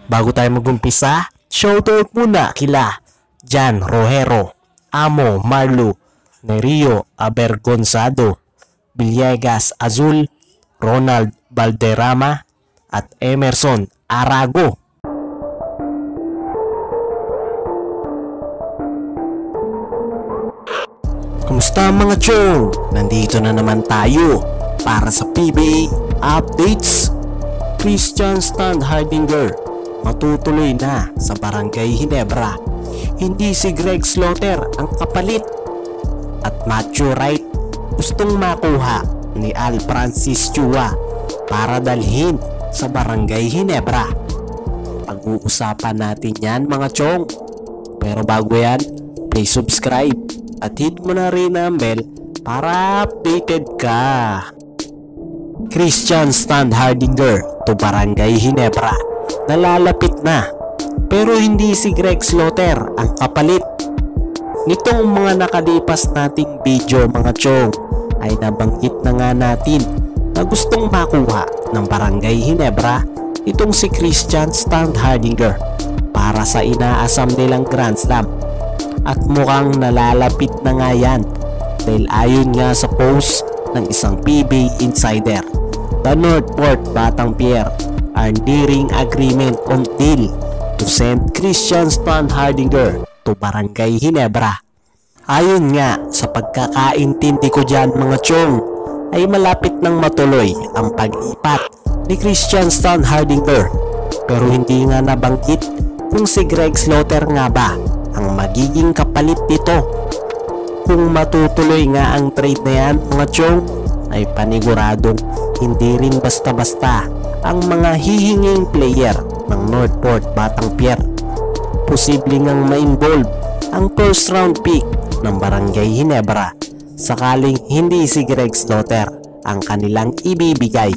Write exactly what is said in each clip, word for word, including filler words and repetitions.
Bago tayo magumpisa, shoutout muna kila Jan Rojero, Amo Marlo, Nerio Abergonzado, Villegas Azul, Ronald Valderrama at Emerson Arago. Kumusta mga chong? Nandito na naman tayo para sa P B A updates. Christian Standhardinger matutuloy na sa Barangay Ginebra. Hindi si Greg Slaughter ang kapalit. At Matthew Wright gustong makuha ni Al Francis Chua para dalhin sa Barangay Ginebra. Pag-uusapan natin yan mga chong. Pero bago yan, please subscribe at hit mo na rin ang bell para updated ka. Christian Standhardinger to Barangay Ginebra. Nalalapit na, pero hindi si Greg Slaughter ang kapalit. Nitong mga nakalipas nating video mga chong ay nabanggit na nga natin na gustong makuha ng Barangay Ginebra itong si Christian Standhardinger para sa inaasam nilang Grand Slam. At mukhang nalalapit na nga yan dahil ayon nga sa post ng isang P B A insider, the Northport Batang-Pierre are nearing agreement on deal to send Christian Standhardinger to Barangay Ginebra. Ayon nga sa pagkakaintindi ko dyan mga chong, ay malapit nang matuloy ang pag-ipat ni Christian Standhardinger, pero hindi nga nabanggit kung si Greg Slaughter nga ba ang magiging kapalit nito. Kung matutuloy nga ang trade na yan mga chong, ay paniguradong hindi rin basta-basta ang mga hihinging player ng Northport Batang-Pierre. Posible ngang ma-involve ang first round pick ng Barangay Ginebra sakaling hindi si Greg Slaughter ang kanilang ibibigay.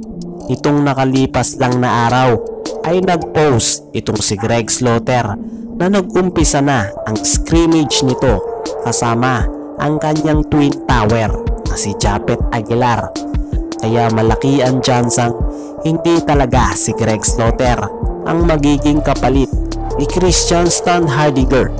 Itong nakalipas lang na araw ay nag-post itong si Greg Slaughter na nag-umpisa na ang scrimmage nito kasama ang kanyang twin tower na si Japet Aguilar. Kaya malaki ang tsansang hindi talaga si Greg Slaughter ang magiging kapalit ni Christian Standhardinger.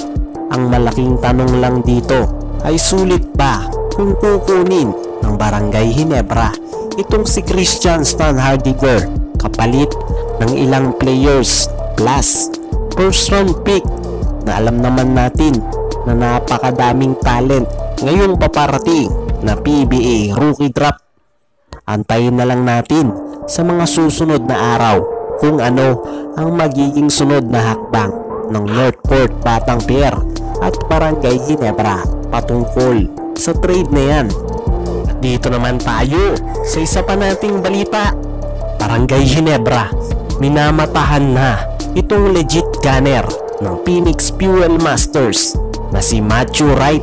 Ang malaking tanong lang dito ay sulit ba kung kukunin ng Barangay Ginebra itong si Christian Standhardinger kapalit ng ilang players plus first round pick na alam naman natin na napakadaming talent ngayong paparating na P B A rookie draft. Antayin na lang natin sa mga susunod na araw kung ano ang magiging sunod na hakbang ng Northport Batang-Pierre at Barangay Ginebra patungkol sa trade na yan. At dito naman tayo sa isa pa nating balita. Barangay Ginebra, minamatahan na itong legit gunner ng Phoenix Fuel Masters na si Matthew Wright.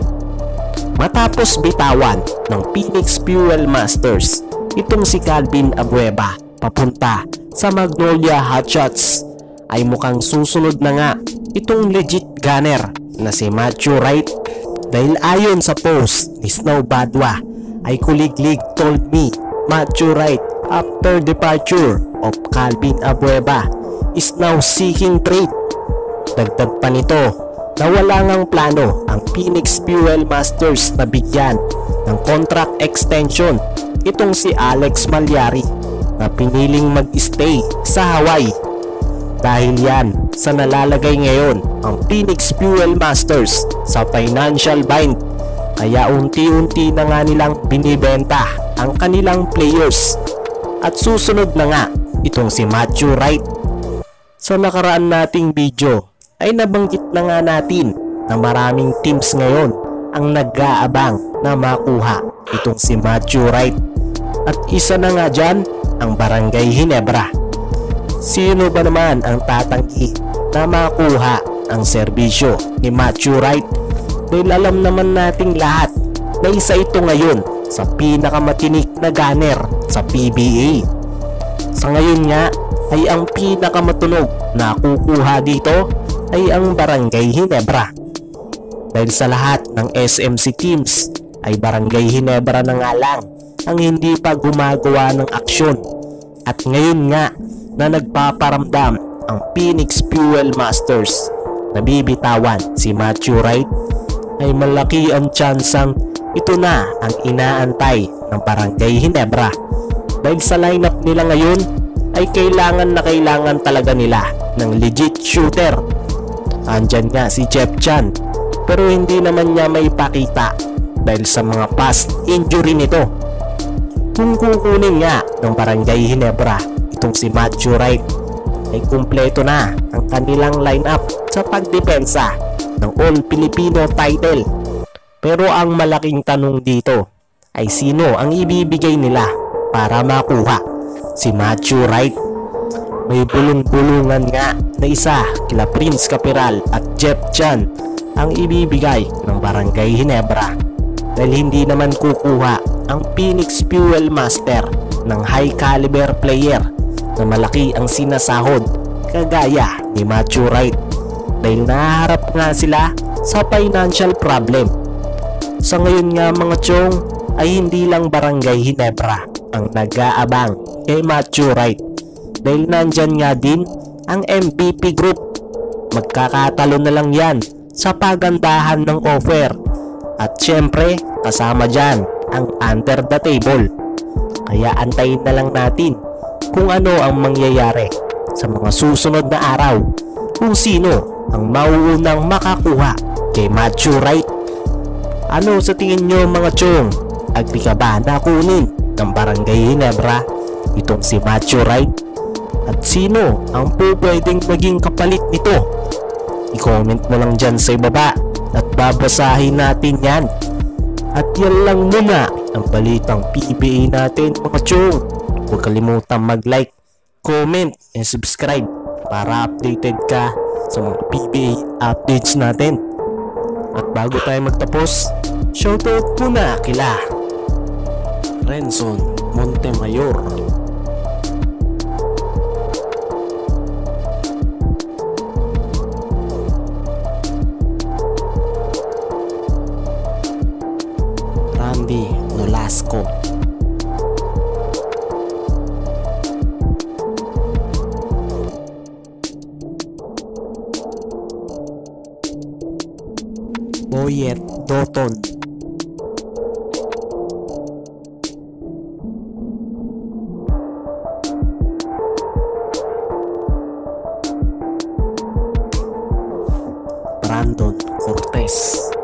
Matapos bitawan ng Phoenix Fuel Masters itong si Calvin Abueva papunta sa Magnolia Hotshots, ay mukhang susunod na nga itong legit gunner na si Matthew Wright, dahil ayon sa post ni Snow Badwa ay kuliglig told me Matthew Wright after departure of Calvin Abueva is now seeking trade. Dagdag pa nito na wala ngang plano ang Phoenix Fuel Masters na bigyan ng contract extension itong si Alex Malyari na piniling mag-stay sa Hawaii. Dahil yan sa nalalagay ngayon ang Phoenix Fuel Masters sa financial bind, kaya unti-unti na nga nilang binibenta ang kanilang players. At susunod na nga itong si Matthew Wright. Sa nakaraan nating video ay nabanggit na nga natin na maraming teams ngayon ang nag-aabang na makuha itong si Matthew Wright. At isa na nga dyan ang Barangay Ginebra. Sino ba naman ang tatanggi na makuha ang serbisyo ni Matthew Wright? Dahil alam naman nating lahat na isa ito ngayon sa pinakamatinik na gunner sa P B A. Sa ngayon nga ay ang pinakamatunog na kukuha dito ay ang Barangay Ginebra. Dahil sa lahat ng S M C teams ay Barangay Ginebra na nga lang ang hindi pa gumagawa ng aksyon. At ngayon nga na nagpaparamdam ang Phoenix Fuel Masters na bibitawan si Matthew Wright, ay malaki ang tsansang ito na ang inaantay ng Barangay Ginebra. Dahil sa lineup nila ngayon ay kailangan na kailangan talaga nila ng legit shooter. Andyan nga si Jeff Chan, pero hindi naman niya may pakita dahil sa mga past injury nito. Kung kukunin nga ng Barangay Ginebra itong si Matthew Wright, ay kumpleto na ang kanilang lineup sa pagdepensa ng All-Filipino title. Pero ang malaking tanong dito ay sino ang ibibigay nila para makuha si Matthew Wright. May bulong-bulungan nga na isa kila Prince Capiral at Jeff Chan ang ibibigay ng Barangay Ginebra, dahil hindi naman kukuha ang Phoenix Fuel Master ng high caliber player na malaki ang sinasahod kagaya ni Matthew Wright, dahil nahaharap nga sila sa financial problem. Sa ngayon nga mga chong, ay hindi lang Barangay Ginebra ang nag-aabang kay Matthew Wright, dahil nandyan nga din ang M V P Group. Magkakatalo na lang yan sa pagandahan ng offer, at syempre kasama dyan ang under the table. Kaya antayin na lang natin kung ano ang mangyayari sa mga susunod na araw, kung sino ang mauunang makakuha kay Matthew Wright. Ano sa tingin nyo mga chong? Agri ka ba na kunin ng Barangay Ginebra itong si Matthew Wright? At sino ang po pwedeng maging kapalit nito? I-comment mo lang dyan sa ibaba at babasahin natin yan. At yan lang muna ang balitang P B A natin mga chong. Huwag kalimutang mag-like, comment, and subscribe para updated ka sa mga P B A updates natin. At bago tayo magtapos, shoutout muna kila Renson Montemayor, Randy Nolasco, Boyet Doton, Brandon Cortez,